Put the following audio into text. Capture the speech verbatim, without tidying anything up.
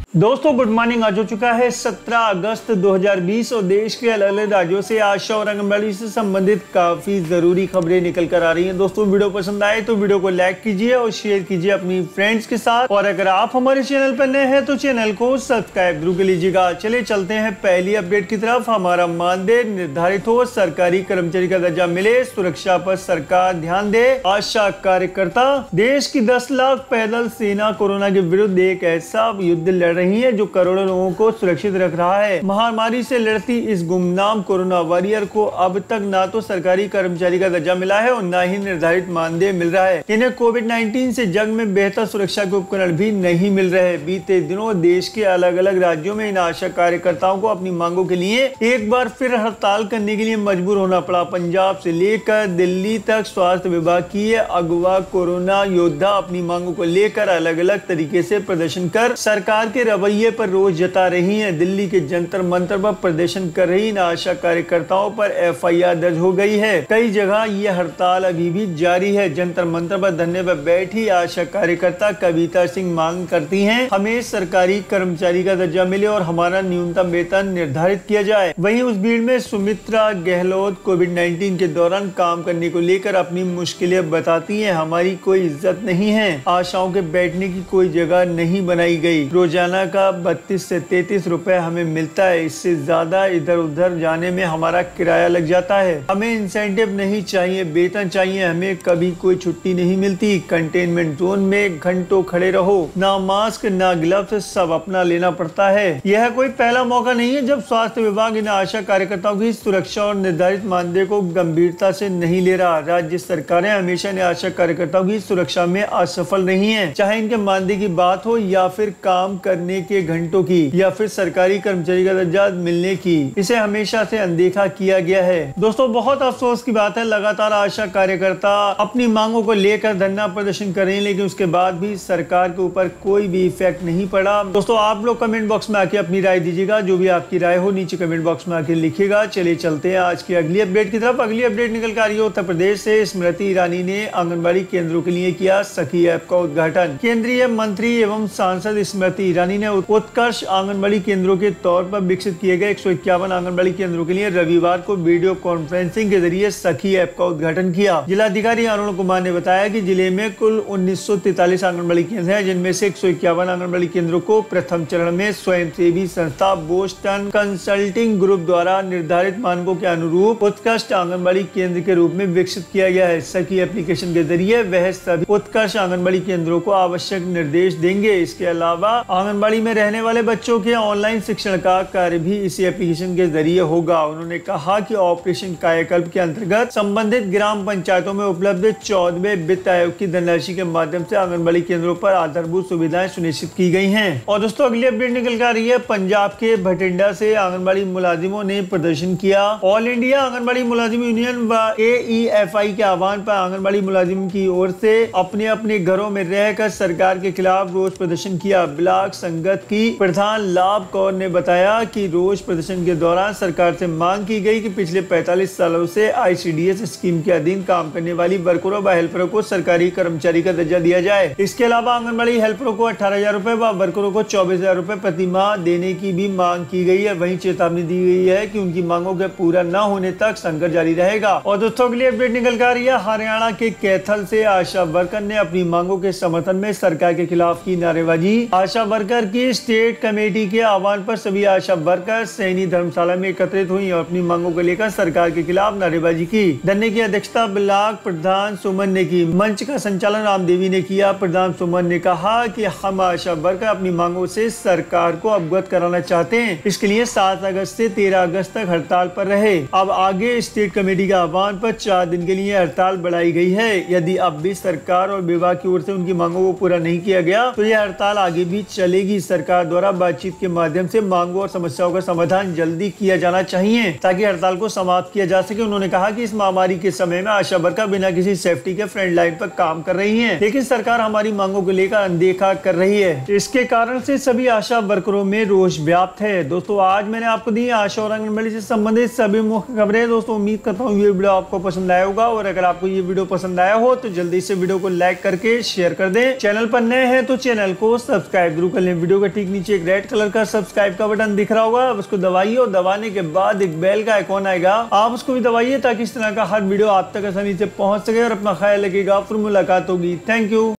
दोस्तों good morning. आज हो चुका है सत्रह अगस्त दो हज़ार बीस और देश के अलग अलग राज्यों से आशा और आंगनबाड़ी से संबंधित काफी जरूरी खबरें निकल कर आ रही हैं। दोस्तों वीडियो पसंद आए तो वीडियो को लाइक कीजिए और शेयर कीजिए अपनी फ्रेंड्स के साथ, और अगर आप हमारे चैनल पर नए हैं तो चैनल को सब्सक्राइब जरूर कर लीजिएगा। चलिए चलते हैं पहली अपडेट की तरफ। हमारा मानदेय निर्धारित हो, सरकारी कर्मचारी का दर्जा मिले, सुरक्षा पर सरकार ध्यान दे, आशा कार्यकर्ता। देश की दस लाख पैदल सेना कोरोना के विरुद्ध एक ऐसा युद्ध लड़ रही है जो करोड़ों लोगों को सुरक्षित रख रहा है। महामारी से लड़ती इस गुमनाम कोरोना वॉरियर को अब तक ना तो सरकारी कर्मचारी का दर्जा मिला है और न ही निर्धारित मानदेय मिल रहा है। इन्हें कोविड नाइन्टीन से जंग में बेहतर सुरक्षा के उपकरण भी नहीं मिल रहे। बीते दिनों देश के अलग अलग राज्यों में इन आशा कार्यकर्ताओं को अपनी मांगों के लिए एक बार फिर हड़ताल करने के लिए मजबूर होना पड़ा। पंजाब से लेकर दिल्ली तक स्वास्थ्य विभाग की अगवा कोरोना योद्धा अपनी मांगों को लेकर अलग अलग तरीके से प्रदर्शन कर सरकार के रवैये पर रोष जता रही हैं। दिल्ली के जंतर मंतर पर प्रदर्शन कर रही इन आशा कार्यकर्ताओं पर एफ आई आर दर्ज हो गई है। कई जगह ये हड़ताल अभी भी जारी है। जंतर मंतर पर धरने पर बैठी आशा कार्यकर्ता कविता सिंह मांग करती हैं, हमें सरकारी कर्मचारी का दर्जा मिले और हमारा न्यूनतम वेतन निर्धारित किया जाए। वहीं उस भीड़ में सुमित्रा गहलोत कोविड नाइन्टीन के दौरान काम करने को लेकर अपनी मुश्किलें बताती हैं। हमारी कोई इज्जत नहीं है, आशाओं के बैठने की कोई जगह नहीं बनाई गई, रोजाना का बत्तीस से तैतीस रुपए हमें मिलता है, इससे ज्यादा इधर उधर जाने में हमारा किराया लग जाता है। हमें इंसेंटिव नहीं चाहिए, वेतन चाहिए, हमें कभी कोई छुट्टी नहीं मिलती। कंटेनमेंट जोन में घंटों खड़े रहो, ना मास्क ना ग्लव्स, सब अपना लेना पड़ता है। यह कोई पहला मौका नहीं है जब स्वास्थ्य विभाग इन आशा कार्यकर्ताओं की सुरक्षा और निर्धारित मानदेय को गंभीरता से नहीं ले रहा। राज्य सरकारें हमेशा इन आशा कार्यकर्ताओं की सुरक्षा में असफल रही है, चाहे इनके मानदेय की बात हो या फिर काम करने के घंटों की या फिर सरकारी कर्मचारी का दर्जा मिलने की। इसे हमेशा से अनदेखा किया गया है। दोस्तों बहुत अफसोस की बात है, लगातार आशा कार्यकर्ता अपनी मांगों को लेकर धरना प्रदर्शन कर रहे हैं, लेकिन उसके बाद भी सरकार के ऊपर कोई भी इफेक्ट नहीं पड़ा। दोस्तों आप लोग कमेंट बॉक्स में आके अपनी राय दीजिएगा, जो भी आपकी राय हो नीचे कमेंट बॉक्स में आके लिखिएगा। चलिए चलते हैं आज की अगली अपडेट की तरफ। अगली अपडेट निकल कर आ रही है उत्तर प्रदेश से। स्मृति ईरानी ने आंगनबाड़ी केंद्रों के लिए किया सखी ऐप का उद्घाटन। केंद्रीय मंत्री एवं सांसद स्मृति ईरानी ने उत्कर्ष आंगनबाड़ी केंद्रों के तौर पर विकसित किए गए एक सौ इक्यावन आंगनबाड़ी केंद्रों के लिए रविवार को वीडियो कॉन्फ्रेंसिंग के जरिए सखी ऐप का उद्घाटन किया। जिलाधिकारी अरुण कुमार ने बताया कि जिले में कुल उन्नीस सौ तैतालीस आंगनबाड़ी केंद्र हैं, जिनमें से एक सौ इक्यावन आंगनबाड़ी केंद्रों को प्रथम चरण में स्वयंसेवी संस्था बोस्टन कंसल्टिंग ग्रुप द्वारा निर्धारित मानकों के अनुरूप उत्कृष्ट आंगनबाड़ी केंद्र के रूप में विकसित किया गया है। सखी एप्लीकेशन के जरिए वह सभी उत्कृष्ट आंगनबाड़ी केंद्रों को आवश्यक निर्देश देंगे। इसके अलावा आंगनबाड़ी में रहने वाले बच्चों के ऑनलाइन शिक्षण का कार्य भी इसी एप्लीकेशन के जरिए होगा। उन्होंने कहा कि ऑपरेशन कायाकल्प के अंतर्गत संबंधित ग्राम पंचायतों में उपलब्ध चौदहवें वित्त आयोग की धनराशि के माध्यम से आंगनबाड़ी केंद्रों पर आधारभूत सुविधाएं सुनिश्चित की गई हैं। और दोस्तों अगली अपडेट निकल कर आ रही है पंजाब के भटिंडा से। आंगनबाड़ी मुलाजिमों ने प्रदर्शन किया। ऑल इंडिया आंगनबाड़ी मुलाजिम यूनियन व ए ई एफ आई के आह्वान पर आंगनबाड़ी मुलाजिम की ओर से अपने अपने घरों में रहकर सरकार के खिलाफ रोष प्रदर्शन किया। ब्लॉक संगत की प्रधान लाभ कौर ने बताया कि रोष प्रदर्शन के दौरान सरकार से मांग की गई कि पिछले पैंतालीस सालों से I C D S scheme के अधीन काम करने वाली वर्करों व हेल्परों को सरकारी कर्मचारी का दर्जा दिया जाए। इसके अलावा आंगनबाड़ी हेल्परों को अठारह हजार रूपए व वर्करों को चौबीस हजार रूपए प्रति माह देने की भी मांग की गई है। वहीं चेतावनी दी गई है कि उनकी मांगों के पूरा न होने तक संघर्ष जारी रहेगा। और दोस्तों अगली अपडेट निकल कर आ रही है हरियाणा के कैथल से। आशा वर्कर ने अपनी मांगों के समर्थन में सरकार के खिलाफ की नारेबाजी। आशा वर्कर की स्टेट कमेटी के आह्वान पर सभी आशा वर्कर सैनी धर्मशाला में एकत्रित हुई और अपनी मांगों को लेकर सरकार के खिलाफ नारेबाजी की। धरने की अध्यक्षता ब्लॉक प्रधान सुमन ने की। मंच का संचालन रामदेवी ने किया। प्रधान सुमन ने कहा कि हम आशा वर्कर अपनी मांगों से सरकार को अवगत कराना चाहते हैं, इसके लिए सात अगस्त से तेरह अगस्त तक हड़ताल पर रहे। अब आगे स्टेट कमेटी के आह्वान पर चार दिन के लिए हड़ताल बढ़ाई गई है। यदि अब भी सरकार और विभाग की ओर से उनकी मांगों को पूरा नहीं किया गया तो यह हड़ताल आगे भी चलेगी। सरकार द्वारा बातचीत के माध्यम से मांगों और समस्याओं का समाधान जल्दी किया जाना चाहिए ताकि हड़ताल को समाप्त किया जा सके। उन्होंने कहा कि इस महामारी के समय में आशा वर्कर बिना किसी सेफ्टी के फ्रंट लाइन पर काम कर रही हैं, लेकिन सरकार हमारी मांगों को लेकर अनदेखा कर रही है। इसके कारण से सभी आशा वर्करों में रोष व्याप्त है। दोस्तों आज मैंने आपको दी आशा और आंगनबाड़ी से संबंधित सभी मुख्य खबरें। दोस्तों उम्मीद करता हूँ ये वीडियो आपको पसंद आया होगा, और अगर आपको ये वीडियो पसंद आया हो तो जल्दी से वीडियो को लाइक करके शेयर कर दें। चैनल पर नए हैं तो चैनल को सब्सक्राइब जरूर कर लें। वीडियो के ठीक नीचे एक रेड कलर का सब्सक्राइब का बटन दिख रहा होगा, उसको दबाइए और दबाने के बाद एक बेल का आइकॉन आएगा, आप उसको भी दबाइए ताकि इस तरह का हर वीडियो आप तक आसानी से पहुंच सके। और अपना ख्याल रखिएगा, फिर मुलाकात होगी। Thank you.